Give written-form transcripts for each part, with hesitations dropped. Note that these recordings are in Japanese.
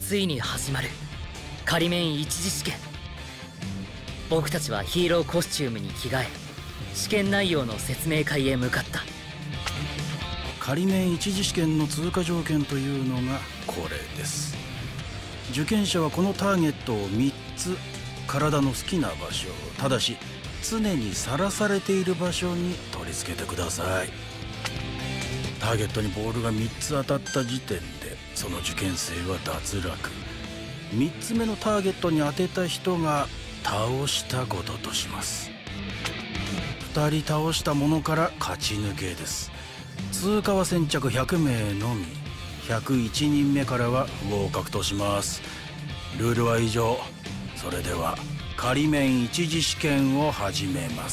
ついに始まる仮免一次試験。僕たちはヒーローコスチュームに着替え、試験内容の説明会へ向かった。 仮免一次試験の通過条件というのがこれです。受験者はこのターゲットを3つ、体の好きな場所、ただし常にさらされている場所に取り付けてください。ターゲットにボールが3つ当たった時点でその受験生は脱落。3つ目のターゲットに当てた人が倒したこととします。2人倒したものから勝ち抜けです。通過は先着100名のみ。101人目からは不合格とします。ルールは以上。それでは仮免一次試験を始めます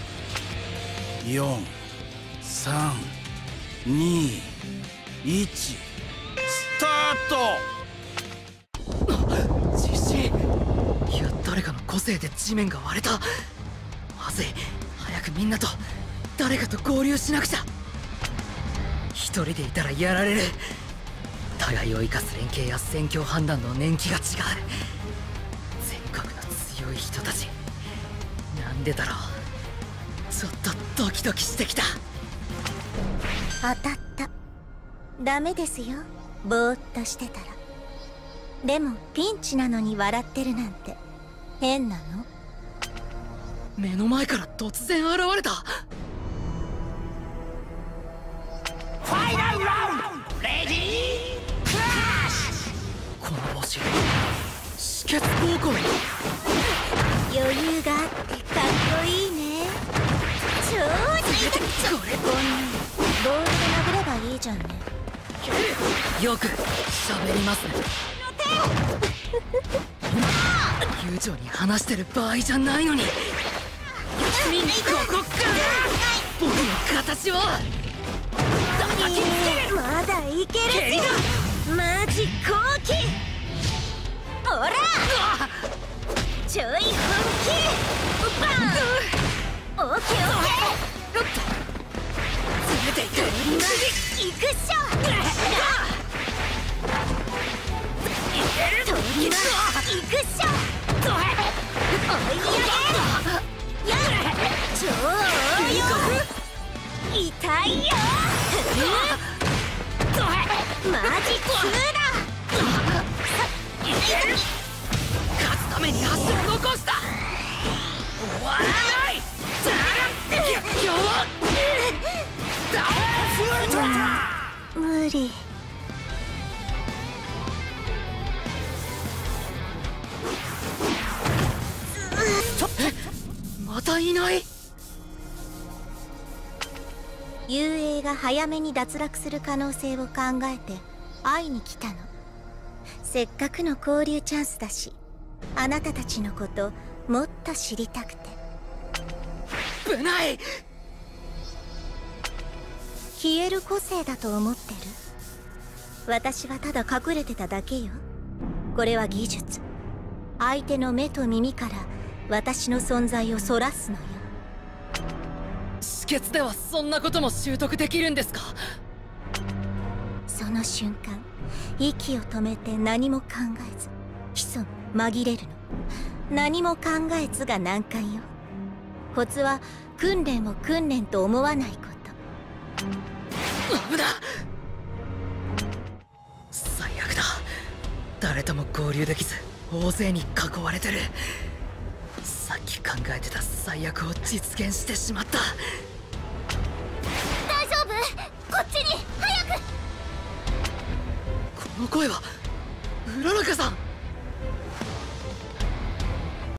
。4、3、2、1、スタート。 地震。いや、誰かの個性で地面が割れた。まずい、早くみんなと誰かと合流しなくちゃ。一人でいたらやられる。互いを生かす連携や戦況判断の年季が違う。全国の強い人たち、なんでだろう。ちょっとドキドキしてきた。 当たった。ダメですよ、ぼーっとしてたら。でもピンチなのに笑ってるなんて変なの。 目の前から突然現れた。 ファイナルラウンドレディークラッシュ。 この帽子、止血暴行。 余裕があってかっこいいね。超いい。これこんなのボールで殴ればいいじゃんね。 よく喋りますね。友情に話してる場合じゃないのに。君にここから僕の形をまだいけるぞ。マジ好奇。ほらちょい本気。バン。オッケーオッケー。 連れて行く。 行くっしょ。行くっしょ。追い上げ。やれ。超応用。痛いよ。マジ急だ。 勝つために足を残した。終わらない。 無理。 またいない。 雄英が早めに脱落する可能性を考えて会いに来たの。せっかくの交流チャンスだし、あなたたちのこともっと知りたくて。 危ない。 消える個性だと思ってる？私はただ隠れてただけよ。これは技術。相手の目と耳から私の存在をそらすのよ。 止血ではそんなことも習得できるんですか？ その瞬間、息を止めて何も考えず潜む、紛れるの。何も考えずが難関よ。コツは訓練を訓練と思わないこと。 危な。最悪だ。誰とも合流できず大勢に囲われてる。さっき考えてた最悪を実現してしまった。 大丈夫？こっちに早く。 この声はうららかさん。